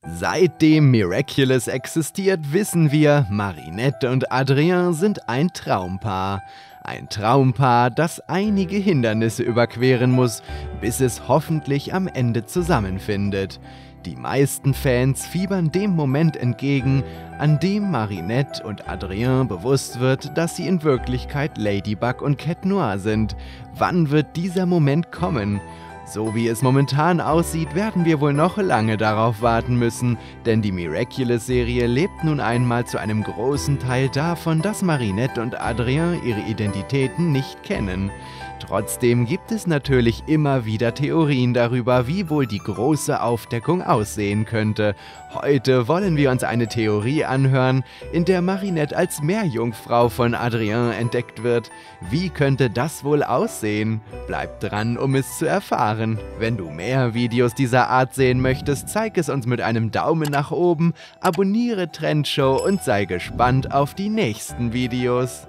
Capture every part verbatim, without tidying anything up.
Seitdem Miraculous existiert, wissen wir, Marinette und Adrien sind ein Traumpaar. Ein Traumpaar, das einige Hindernisse überqueren muss, bis es hoffentlich am Ende zusammenfindet. Die meisten Fans fiebern dem Moment entgegen, an dem Marinette und Adrien bewusst wird, dass sie in Wirklichkeit Ladybug und Cat Noir sind. Wann wird dieser Moment kommen? So wie es momentan aussieht, werden wir wohl noch lange darauf warten müssen, denn die Miraculous-Serie lebt nun einmal zu einem großen Teil davon, dass Marinette und Adrien ihre Identitäten nicht kennen. Trotzdem gibt es natürlich immer wieder Theorien darüber, wie wohl die große Aufdeckung aussehen könnte. Heute wollen wir uns eine Theorie anhören, in der Marinette als Meerjungfrau von Adrien entdeckt wird. Wie könnte das wohl aussehen? Bleib dran, um es zu erfahren. Wenn du mehr Videos dieser Art sehen möchtest, zeig es uns mit einem Daumen nach oben, abonniere Trendshow und sei gespannt auf die nächsten Videos.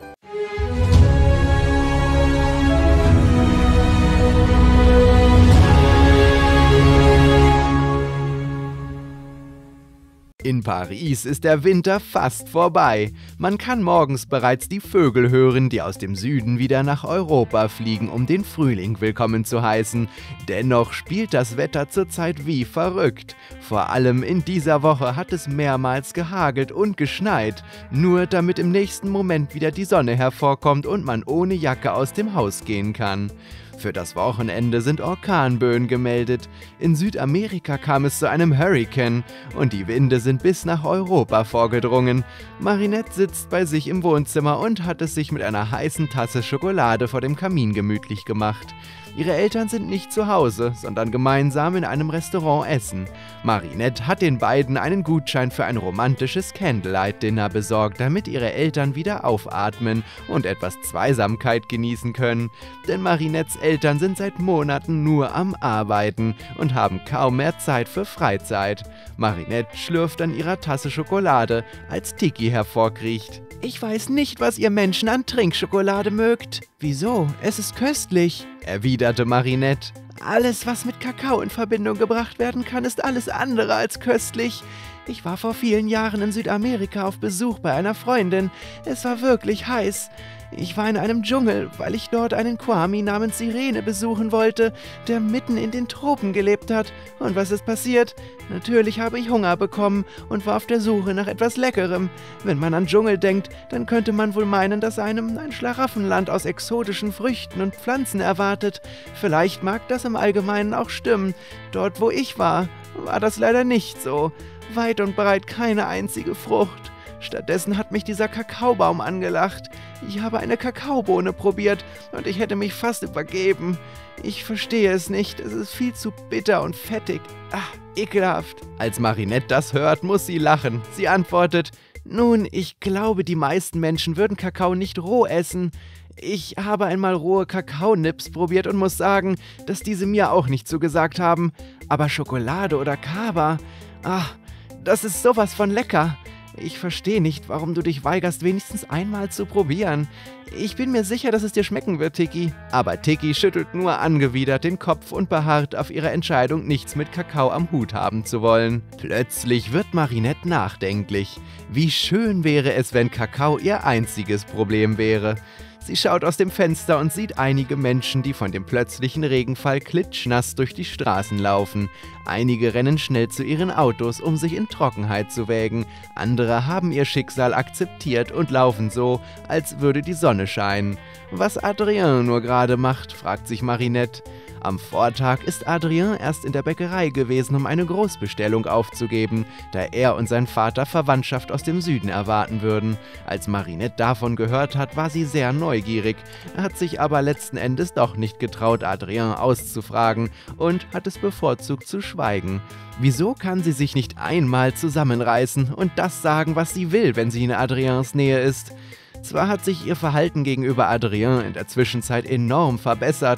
In Paris ist der Winter fast vorbei. Man kann morgens bereits die Vögel hören, die aus dem Süden wieder nach Europa fliegen, um den Frühling willkommen zu heißen. Dennoch spielt das Wetter zurzeit wie verrückt. Vor allem in dieser Woche hat es mehrmals gehagelt und geschneit, nur damit im nächsten Moment wieder die Sonne hervorkommt und man ohne Jacke aus dem Haus gehen kann. Für das Wochenende sind Orkanböen gemeldet. In Südamerika kam es zu einem Hurrikan und die Winde sind bis nach Europa vorgedrungen. Marinette sitzt bei sich im Wohnzimmer und hat es sich mit einer heißen Tasse Schokolade vor dem Kamin gemütlich gemacht. Ihre Eltern sind nicht zu Hause, sondern gemeinsam in einem Restaurant essen. Marinette hat den beiden einen Gutschein für ein romantisches Candlelight-Dinner besorgt, damit ihre Eltern wieder aufatmen und etwas Zweisamkeit genießen können. Denn Marinettes Eltern sind seit Monaten nur am Arbeiten und haben kaum mehr Zeit für Freizeit. Marinette schlürft an ihrer Tasse Schokolade, als Tiki hervorkriecht. »Ich weiß nicht, was ihr Menschen an Trinkschokolade mögt.« »Wieso? Es ist köstlich«, erwiderte Marinette. »Alles, was mit Kakao in Verbindung gebracht werden kann, ist alles andere als köstlich. Ich war vor vielen Jahren in Südamerika auf Besuch bei einer Freundin. Es war wirklich heiß. Ich war in einem Dschungel, weil ich dort einen Kwami namens Sirene besuchen wollte, der mitten in den Tropen gelebt hat. Und was ist passiert? Natürlich habe ich Hunger bekommen und war auf der Suche nach etwas Leckerem. Wenn man an Dschungel denkt, dann könnte man wohl meinen, dass einem ein Schlaraffenland aus exotischen Früchten und Pflanzen erwartet. Vielleicht mag das im Allgemeinen auch stimmen. Dort, wo ich war, war das leider nicht so. Weit und breit keine einzige Frucht. Stattdessen hat mich dieser Kakaobaum angelacht. Ich habe eine Kakaobohne probiert und ich hätte mich fast übergeben. Ich verstehe es nicht, es ist viel zu bitter und fettig. Ah, ekelhaft. Als Marinette das hört, muss sie lachen. Sie antwortet, nun, ich glaube, die meisten Menschen würden Kakao nicht roh essen. Ich habe einmal rohe Kakaonips probiert und muss sagen, dass diese mir auch nicht zugesagt haben. Aber Schokolade oder Kaba, ah, das ist sowas von lecker. Ich verstehe nicht, warum du dich weigerst, wenigstens einmal zu probieren. Ich bin mir sicher, dass es dir schmecken wird, Tiki. Aber Tiki schüttelt nur angewidert den Kopf und beharrt auf ihrer Entscheidung, nichts mit Kakao am Hut haben zu wollen. Plötzlich wird Marinette nachdenklich. Wie schön wäre es, wenn Kakao ihr einziges Problem wäre. Sie schaut aus dem Fenster und sieht einige Menschen, die von dem plötzlichen Regenfall klitschnass durch die Straßen laufen. Einige rennen schnell zu ihren Autos, um sich in Trockenheit zu wägen. Andere haben ihr Schicksal akzeptiert und laufen so, als würde die Sonne scheinen. Was Adrien nur gerade macht, fragt sich Marinette. Am Vortag ist Adrien erst in der Bäckerei gewesen, um eine Großbestellung aufzugeben, da er und sein Vater Verwandtschaft aus dem Süden erwarten würden. Als Marinette davon gehört hat, war sie sehr neugierig, hat sich aber letzten Endes doch nicht getraut, Adrien auszufragen und hat es bevorzugt zu schweigen. Wieso kann sie sich nicht einmal zusammenreißen und das sagen, was sie will, wenn sie in Adriens Nähe ist? Zwar hat sich ihr Verhalten gegenüber Adrien in der Zwischenzeit enorm verbessert.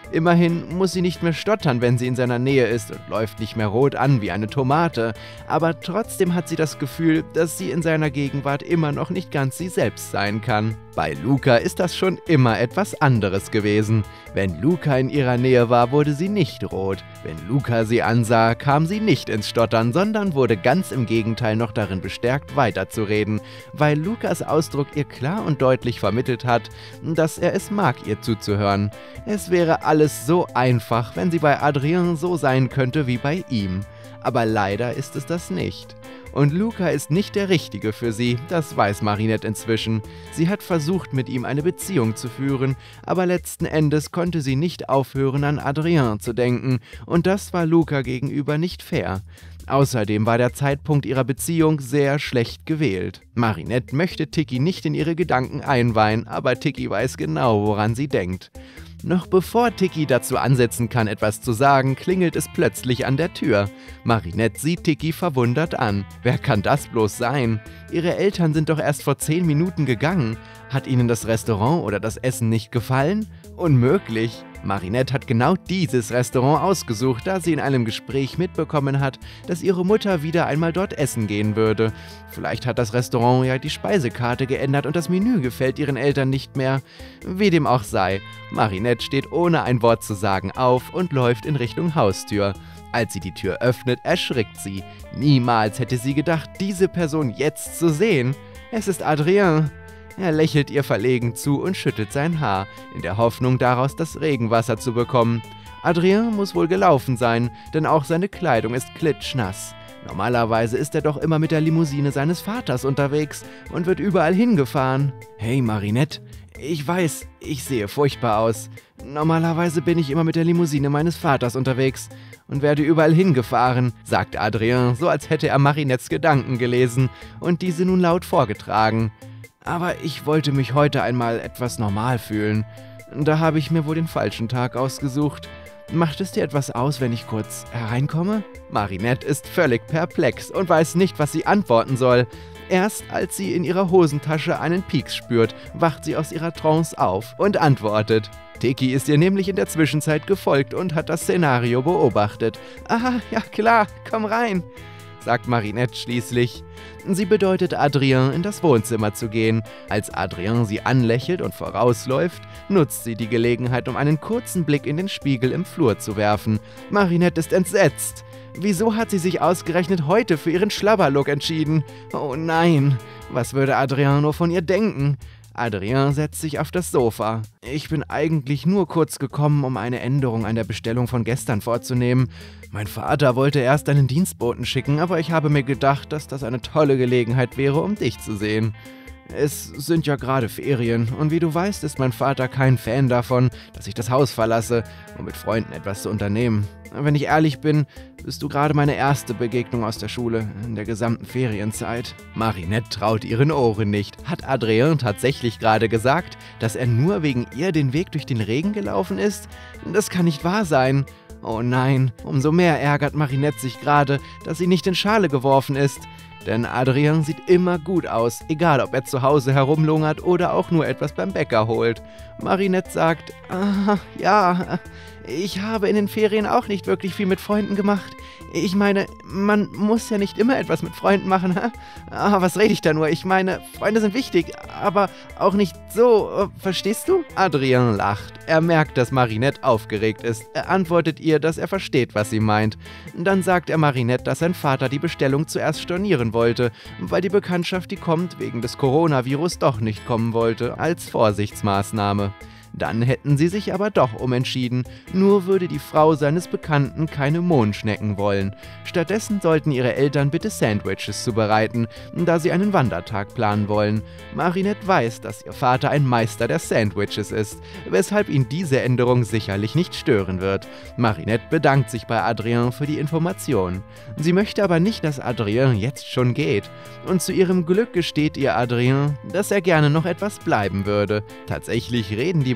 Immerhin muss sie nicht mehr stottern, wenn sie in seiner Nähe ist und läuft nicht mehr rot an wie eine Tomate. Aber trotzdem hat sie das Gefühl, dass sie in seiner Gegenwart immer noch nicht ganz sie selbst sein kann. Bei Luca ist das schon immer etwas anderes gewesen. Wenn Luca in ihrer Nähe war, wurde sie nicht rot. Wenn Luca sie ansah, kam sie nicht ins Stottern, sondern wurde ganz im Gegenteil noch darin bestärkt, weiterzureden, weil Lucas Ausdruck ihr klar und deutlich vermittelt hat, dass er es mag, ihr zuzuhören. Es wäre alles so einfach, wenn sie bei Adrien so sein könnte wie bei ihm. Aber leider ist es das nicht. Und Luca ist nicht der Richtige für sie, das weiß Marinette inzwischen. Sie hat versucht, mit ihm eine Beziehung zu führen, aber letzten Endes konnte sie nicht aufhören, an Adrien zu denken, und das war Luca gegenüber nicht fair. Außerdem war der Zeitpunkt ihrer Beziehung sehr schlecht gewählt. Marinette möchte Tiki nicht in ihre Gedanken einweihen, aber Tiki weiß genau, woran sie denkt. Noch bevor Tiki dazu ansetzen kann, etwas zu sagen, klingelt es plötzlich an der Tür. Marinette sieht Tiki verwundert an. Wer kann das bloß sein? Ihre Eltern sind doch erst vor zehn Minuten gegangen. Hat ihnen das Restaurant oder das Essen nicht gefallen? Unmöglich. Marinette hat genau dieses Restaurant ausgesucht, da sie in einem Gespräch mitbekommen hat, dass ihre Mutter wieder einmal dort essen gehen würde. Vielleicht hat das Restaurant ja die Speisekarte geändert und das Menü gefällt ihren Eltern nicht mehr. Wie dem auch sei, Marinette steht ohne ein Wort zu sagen auf und läuft in Richtung Haustür. Als sie die Tür öffnet, erschrickt sie. Niemals hätte sie gedacht, diese Person jetzt zu sehen. Es ist Adrien. Er lächelt ihr verlegen zu und schüttelt sein Haar, in der Hoffnung daraus das Regenwasser zu bekommen. Adrien muss wohl gelaufen sein, denn auch seine Kleidung ist klitschnass. Normalerweise ist er doch immer mit der Limousine seines Vaters unterwegs und wird überall hingefahren. Hey Marinette, ich weiß, ich sehe furchtbar aus. Normalerweise bin ich immer mit der Limousine meines Vaters unterwegs und werde überall hingefahren, sagte Adrien, so als hätte er Marinettes Gedanken gelesen und diese nun laut vorgetragen. Aber ich wollte mich heute einmal etwas normal fühlen. Da habe ich mir wohl den falschen Tag ausgesucht. Macht es dir etwas aus, wenn ich kurz hereinkomme? Marinette ist völlig perplex und weiß nicht, was sie antworten soll. Erst als sie in ihrer Hosentasche einen Pieks spürt, wacht sie aus ihrer Trance auf und antwortet. Tiki ist ihr nämlich in der Zwischenzeit gefolgt und hat das Szenario beobachtet. »Ah, ja klar, komm rein«, sagt Marinette schließlich. Sie bedeutet Adrien, in das Wohnzimmer zu gehen. Als Adrien sie anlächelt und vorausläuft, nutzt sie die Gelegenheit, um einen kurzen Blick in den Spiegel im Flur zu werfen. Marinette ist entsetzt. Wieso hat sie sich ausgerechnet heute für ihren Schlabberlook entschieden? Oh nein, was würde Adrien nur von ihr denken? Adrien setzt sich auf das Sofa. Ich bin eigentlich nur kurz gekommen, um eine Änderung an der Bestellung von gestern vorzunehmen. Mein Vater wollte erst einen Dienstboten schicken, aber ich habe mir gedacht, dass das eine tolle Gelegenheit wäre, um dich zu sehen. Es sind ja gerade Ferien und wie du weißt, ist mein Vater kein Fan davon, dass ich das Haus verlasse, um mit Freunden etwas zu unternehmen. Wenn ich ehrlich bin, bist du gerade meine erste Begegnung aus der Schule in der gesamten Ferienzeit. Marinette traut ihren Ohren nicht. Hat Adrien tatsächlich gerade gesagt, dass er nur wegen ihr den Weg durch den Regen gelaufen ist? Das kann nicht wahr sein. Oh nein, umso mehr ärgert Marinette sich gerade, dass sie nicht in Schale geworfen ist. Denn Adrien sieht immer gut aus, egal ob er zu Hause herumlungert oder auch nur etwas beim Bäcker holt. Marinette sagt, ah, ja, ich habe in den Ferien auch nicht wirklich viel mit Freunden gemacht. Ich meine, man muss ja nicht immer etwas mit Freunden machen, hä? Ah, was rede ich da nur? Ich meine, Freunde sind wichtig, aber auch nicht so, verstehst du? Adrien lacht. Er merkt, dass Marinette aufgeregt ist. Er antwortet ihr, dass er versteht, was sie meint. Dann sagt er Marinette, dass sein Vater die Bestellung zuerst stornieren wollte, weil die Bekanntschaft, die kommt, wegen des Coronavirus doch nicht kommen wollte, als Vorsichtsmaßnahme. Dann hätten sie sich aber doch umentschieden, nur würde die Frau seines Bekannten keine Mondschnecken wollen. Stattdessen sollten ihre Eltern bitte Sandwiches zubereiten, da sie einen Wandertag planen wollen. Marinette weiß, dass ihr Vater ein Meister der Sandwiches ist, weshalb ihn diese Änderung sicherlich nicht stören wird. Marinette bedankt sich bei Adrien für die Information. Sie möchte aber nicht, dass Adrien jetzt schon geht. Und zu ihrem Glück gesteht ihr Adrien, dass er gerne noch etwas bleiben würde. Tatsächlich reden die beiden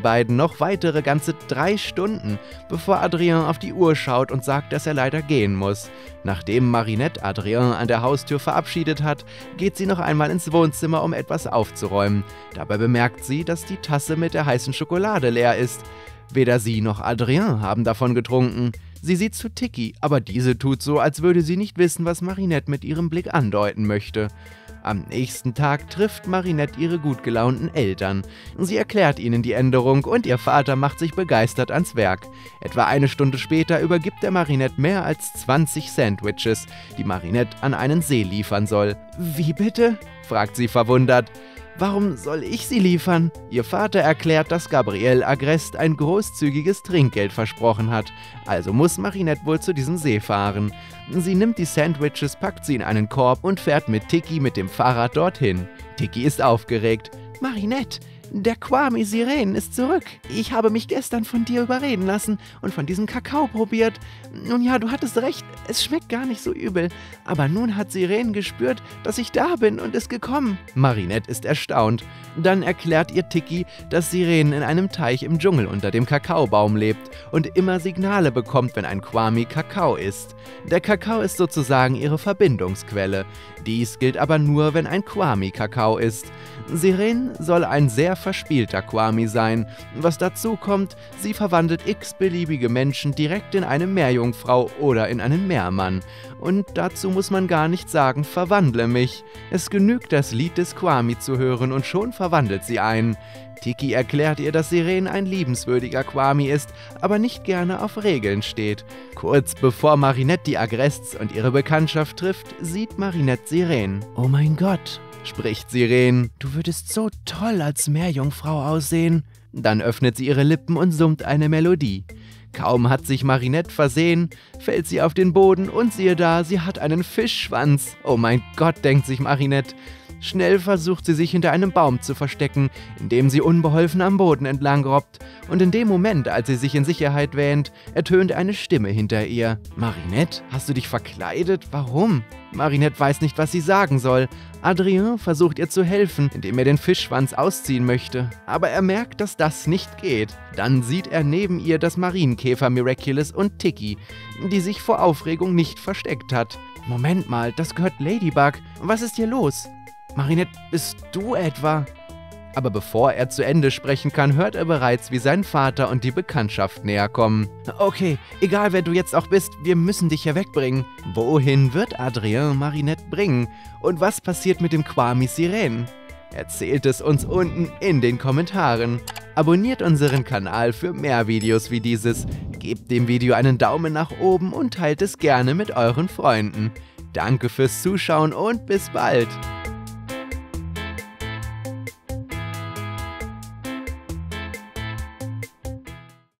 beiden noch weitere ganze drei Stunden, bevor Adrien auf die Uhr schaut und sagt, dass er leider gehen muss. Nachdem Marinette Adrien an der Haustür verabschiedet hat, geht sie noch einmal ins Wohnzimmer, um etwas aufzuräumen. Dabei bemerkt sie, dass die Tasse mit der heißen Schokolade leer ist. Weder sie noch Adrien haben davon getrunken. Sie sieht zu Tiki, aber diese tut so, als würde sie nicht wissen, was Marinette mit ihrem Blick andeuten möchte. Am nächsten Tag trifft Marinette ihre gut gelaunten Eltern. Sie erklärt ihnen die Änderung und ihr Vater macht sich begeistert ans Werk. Etwa eine Stunde später übergibt er Marinette mehr als zwanzig Sandwiches, die Marinette an einen See liefern soll. »Wie bitte?« fragt sie verwundert. »Warum soll ich sie liefern?« Ihr Vater erklärt, dass Gabriel Agreste ein großzügiges Trinkgeld versprochen hat. Also muss Marinette wohl zu diesem See fahren. Sie nimmt die Sandwiches, packt sie in einen Korb und fährt mit Tiki mit dem Fahrrad dorthin. Tiki ist aufgeregt. »Marinette, der Kwami Sirene ist zurück. Ich habe mich gestern von dir überreden lassen und von diesem Kakao probiert. Nun ja, du hattest recht, es schmeckt gar nicht so übel. Aber nun hat Sirene gespürt, dass ich da bin und ist gekommen.« Marinette ist erstaunt. Dann erklärt ihr Tiki, dass Sirene in einem Teich im Dschungel unter dem Kakaobaum lebt und immer Signale bekommt, wenn ein Kwami Kakao isst. Der Kakao ist sozusagen ihre Verbindungsquelle. Dies gilt aber nur, wenn ein Kwami Kakao ist. Sirene soll ein sehr verspielter Kwami sein. Was dazu kommt, sie verwandelt x-beliebige Menschen direkt in eine Meerjungfrau oder in einen Meermann. Und dazu muss man gar nicht sagen, verwandle mich. Es genügt, das Lied des Kwami zu hören und schon verwandelt sie einen. Tiki erklärt ihr, dass Sirene ein liebenswürdiger Kwami ist, aber nicht gerne auf Regeln steht. Kurz bevor Marinette die Agrestes und ihre Bekanntschaft trifft, sieht Marinette Sirene. »Oh mein Gott«, spricht Sirene, »du würdest so toll als Meerjungfrau aussehen.« Dann öffnet sie ihre Lippen und summt eine Melodie. Kaum hat sich Marinette versehen, fällt sie auf den Boden und siehe da, sie hat einen Fischschwanz. Oh mein Gott, denkt sich Marinette. Schnell versucht sie sich hinter einem Baum zu verstecken, indem sie unbeholfen am Boden entlang robbt. Und in dem Moment, als sie sich in Sicherheit wähnt, ertönt eine Stimme hinter ihr. »Marinette, hast du dich verkleidet? Warum?« Marinette weiß nicht, was sie sagen soll. Adrien versucht ihr zu helfen, indem er den Fischschwanz ausziehen möchte. Aber er merkt, dass das nicht geht. Dann sieht er neben ihr das Marienkäfer Miraculous und Tiki, die sich vor Aufregung nicht versteckt hat. »Moment mal, das gehört Ladybug. Was ist hier los?« »Marinette, bist du etwa?« Aber bevor er zu Ende sprechen kann, hört er bereits, wie sein Vater und die Bekanntschaft näher kommen. »Okay, egal wer du jetzt auch bist, wir müssen dich hier wegbringen.« Wohin wird Adrien Marinette bringen? Und was passiert mit dem Kwami Sirene? Erzählt es uns unten in den Kommentaren. Abonniert unseren Kanal für mehr Videos wie dieses. Gebt dem Video einen Daumen nach oben und teilt es gerne mit euren Freunden. Danke fürs Zuschauen und bis bald!